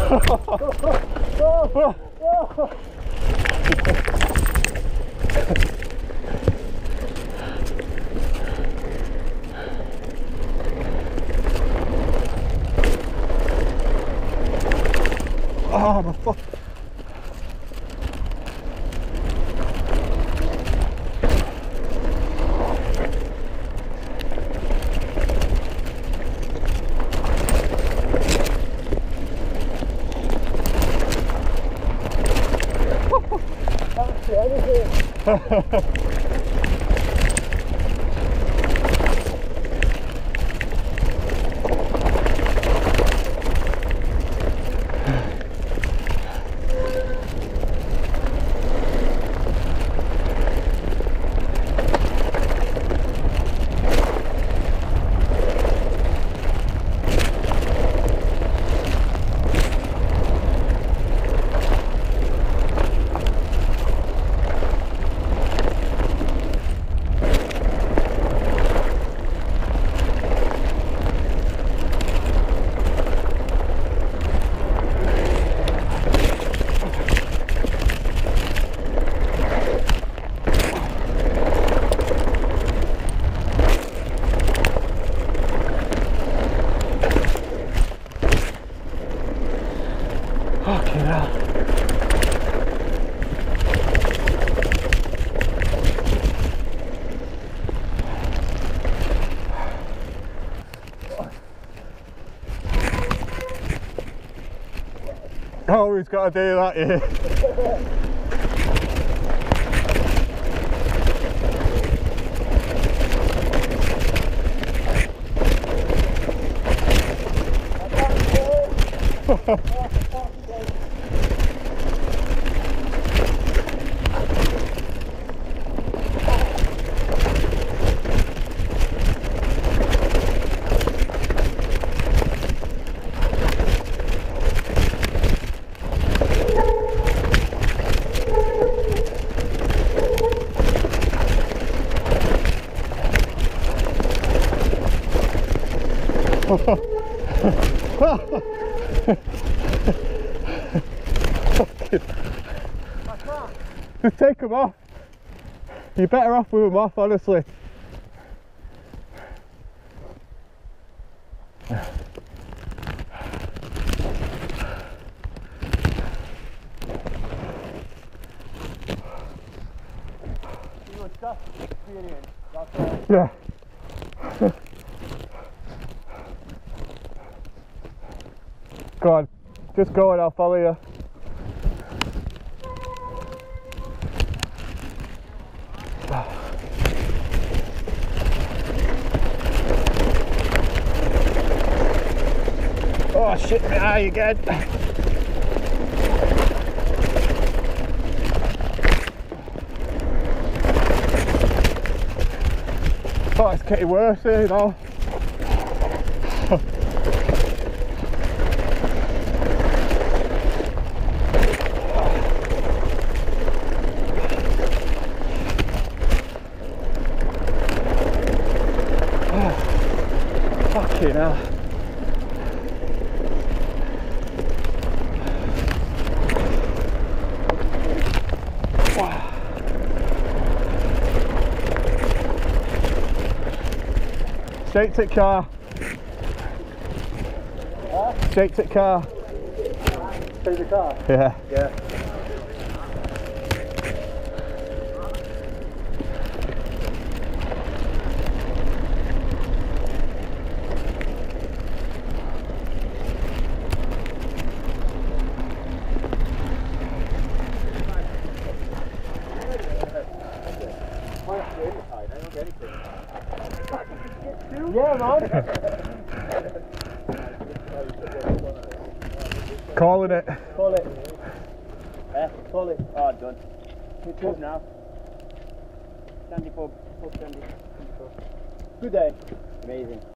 Oh my fuck. Can't see anything. Fucking hell. Oh, he's got to do that, yeah. Just take them off. You're better off with them off, honestly. Yeah. Go on, just go and I'll follow you. Oh shit, my eye again. Oh, it's getting worse here, you know. Fucking hell. Straight to the car. Huh? Straight to the car. To the car? Yeah. Yeah. Yeah, man. Calling it. Call it. Call it. Oh, done. Good pub now. Sandy pub. Pub Sandy. Good day. Amazing.